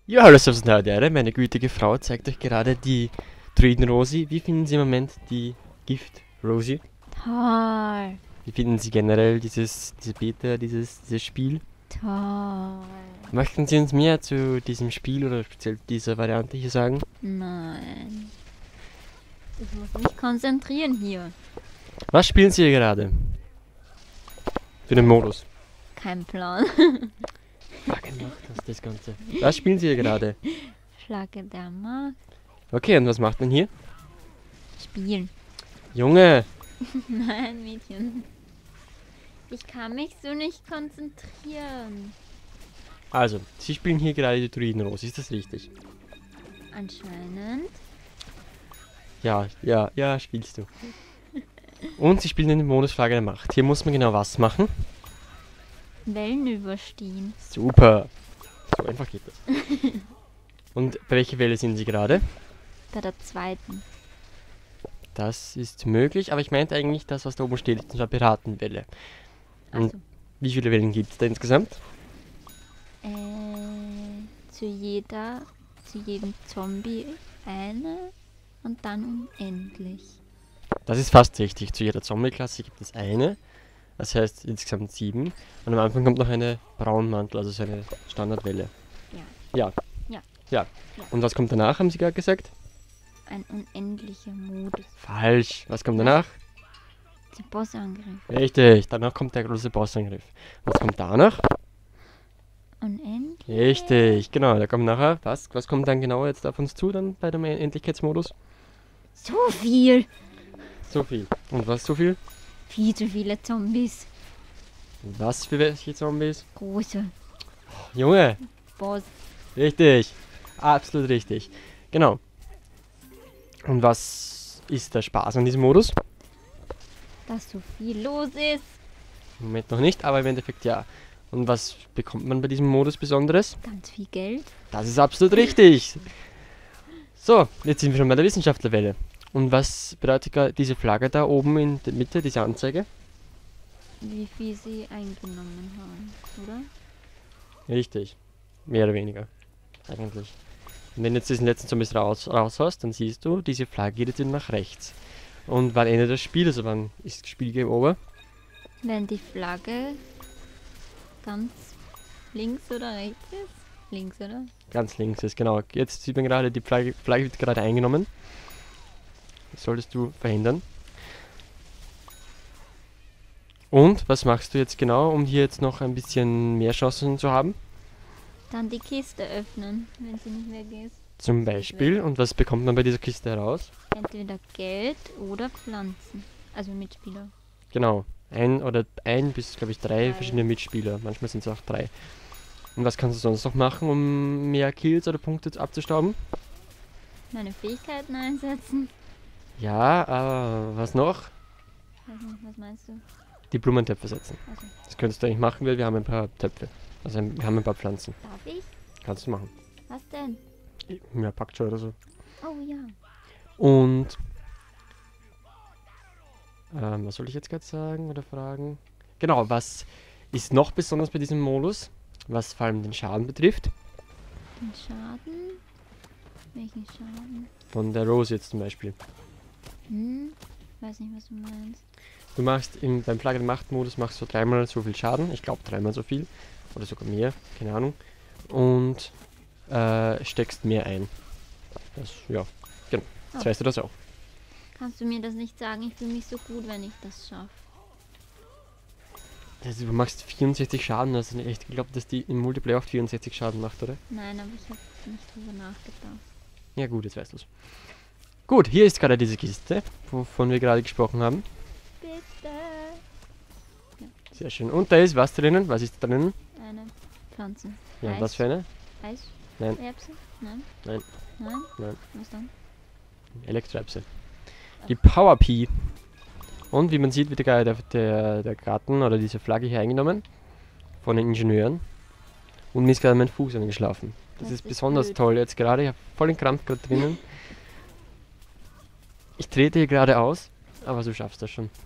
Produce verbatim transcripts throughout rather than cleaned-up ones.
Ja, hallo, Servus und Hallo, meine gütige Frau zeigt euch gerade die Druiden-Rosi. Wie finden Sie im Moment die Gift-Rosi? Toll, Wie finden Sie generell dieses, diese Beta, dieses, dieses Spiel? toll. Möchten Sie uns mehr zu diesem Spiel oder speziell dieser Variante hier sagen? Nein. Ich muss mich konzentrieren hier. Was spielen Sie hier gerade? Für den Modus. Kein Plan. Frage macht das, das Ganze. Was spielen Sie hier gerade? Flagge der Macht. Okay, und was macht man hier? Spielen. Junge! Nein, Mädchen. Ich kann mich so nicht konzentrieren. Also, Sie spielen hier gerade die Druiden-Rosi, ist das richtig? Anscheinend. Ja, ja, ja, spielst du. Und Sie spielen in der Modus Flagge der Macht. Hier muss man genau was machen. Wellen überstehen. Super. So einfach geht das. Und bei welcher Welle sind Sie gerade? Bei der zweiten. Das ist möglich, aber ich meinte eigentlich das, was da oben steht, und zwar Piratenwelle. Und Achso. wie viele Wellen gibt es da insgesamt? Äh, zu jeder, zu jedem Zombie eine und dann unendlich. Das ist fast richtig. Zu jeder Zombie-Klasse gibt es eine. Das heißt insgesamt sieben. Und am Anfang kommt noch eine Braunmantel, also so eine Standardwelle. Ja. Ja. Ja. Ja. Und was kommt danach, haben Sie gerade gesagt? Ein unendlicher Modus. Falsch. Was kommt danach? Der Bossangriff. Richtig. Danach kommt der große Bossangriff. Und was kommt danach? Unendlich? Richtig. Genau, da kommt nachher. Was? Was kommt dann genau jetzt auf uns zu, dann bei dem Endlichkeitsmodus? So viel! So viel. Und was so viel? Viel zu viele Zombies. Was für welche Zombies? Große Junge, Boss. richtig. Absolut richtig. Genau. Und was ist der Spaß an diesem Modus? Dass so viel los ist. Im Moment noch nicht, aber im Endeffekt ja. Und was bekommt man bei diesem Modus Besonderes? Ganz viel Geld. Das ist absolut richtig. So, jetzt sind wir schon bei der Wissenschaftlerwelle. Und was bedeutet ga- diese Flagge da oben in der Mitte, diese Anzeige? Wie viel sie eingenommen haben, oder? Richtig. Mehr oder weniger. Eigentlich. Und wenn du jetzt diesen letzten Zombies raus, raus hast, dann siehst du, diese Flagge geht jetzt nach rechts. Und wann endet das Spiel? Also wann ist das Spiel Game Over? Wenn die Flagge ganz links oder rechts ist? Links, oder? Ganz links ist, genau. Jetzt sieht man gerade, die Flagge, Flagge wird gerade eingenommen. Das solltest du verhindern. Und was machst du jetzt genau, um hier jetzt noch ein bisschen mehr Chancen zu haben? Dann die Kiste öffnen, wenn sie nicht weg ist. Zum Beispiel. Und was bekommt man bei dieser Kiste heraus? Entweder Geld oder Pflanzen. Also Mitspieler. Genau. Ein oder ein bis, glaube ich, drei Drei. verschiedene Mitspieler. Manchmal sind es auch drei. Und was kannst du sonst noch machen, um mehr Kills oder Punkte abzustauben? Meine Fähigkeiten einsetzen. Ja, aber was noch? Weiß nicht, was meinst du? Die Blumentöpfe setzen. Also, Das könntest du eigentlich machen, weil wir haben ein paar Töpfe. Also ein, wir haben ein paar Pflanzen. darf ich? Kannst du machen. Was denn? Ja, packt schon oder so. Oh ja. Und ähm, was soll ich jetzt gerade sagen oder fragen? Genau, was ist noch besonders bei diesem Modus, was vor allem den Schaden betrifft? Den Schaden? Welchen Schaden? Von der Rose jetzt zum Beispiel. Hm? Weiß nicht, was du meinst. Du machst im, beim Flagge der Macht-Modus machst du dreimal so viel Schaden. Ich glaube dreimal so viel. Oder sogar mehr, keine Ahnung. Und äh, steckst mehr ein. Das, ja, genau. Jetzt Oh. weißt du das auch. Kannst du mir das nicht sagen? Ich fühle mich so gut, wenn ich das schaffe. Also, du machst vierundsechzig Schaden. Also nicht echt geglaubt, dass die im Multiplayer auch vierundsechzig Schaden macht, oder? Nein, aber ich habe nicht drüber nachgedacht. Ja gut, jetzt weißt du's. Gut, hier ist gerade diese Kiste, wovon wir gerade gesprochen haben. Bitte! Sehr schön. Und da ist was drinnen? Was ist da drinnen? Eine Pflanze. Ja, Eis. was für eine? Eis? Nein. Erbse? Nein? Nein. Nein? Nein. Was dann? Elektroerbse. Die Power Pea. Und wie man sieht, wird gerade der, der, der Garten oder diese Flagge hier eingenommen. Von den Ingenieuren. Und mir ist gerade mein Fuß angeschlafen. Das, Das ist, ist besonders blöd. toll jetzt gerade. Ich habe voll den Krampf gerade drinnen. Ich trete hier gerade aus, aber du schaffst das schon.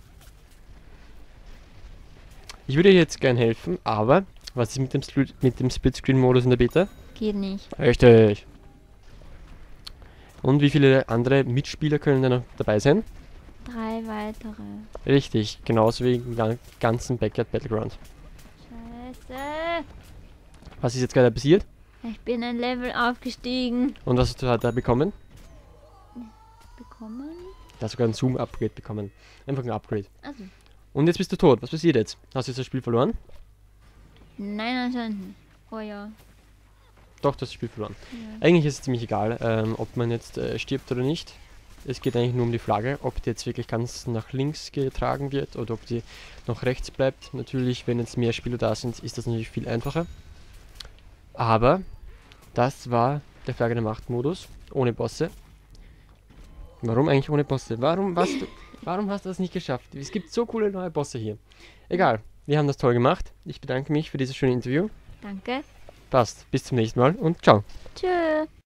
Ich würde dir jetzt gern helfen, aber was ist mit dem, Split- mit dem Splitscreen-Modus in der Beta? Geht nicht. Richtig. Und wie viele andere Mitspieler können da noch dabei sein? Drei weitere. Richtig, genauso wie im ga- ganzen Backyard Battleground. Scheiße. Was ist jetzt gerade passiert? Ich bin ein Level aufgestiegen. Und was hast du da bekommen? Bekommen? Du hast sogar ein Zoom-Upgrade bekommen. Einfach ein Upgrade. Also. Und jetzt bist du tot. Was passiert jetzt? Hast du jetzt das Spiel verloren? Nein, anscheinend nicht. Oh ja. Doch, du hast das Spiel verloren. ja. Eigentlich ist es ziemlich egal, ähm, ob man jetzt äh, stirbt oder nicht. Es geht eigentlich nur um die Flagge, ob die jetzt wirklich ganz nach links getragen wird oder ob die noch rechts bleibt. Natürlich, wenn jetzt mehr Spieler da sind, ist das natürlich viel einfacher. Aber das war der Flagge der Macht-Modus, ohne Bosse. Warum eigentlich ohne Bosse? Warum, was du, warum hast du das nicht geschafft? Es gibt so coole neue Bosse hier. Egal, wir haben das toll gemacht. Ich bedanke mich für dieses schöne Interview. Danke. Passt, bis zum nächsten Mal und ciao. Tschüss.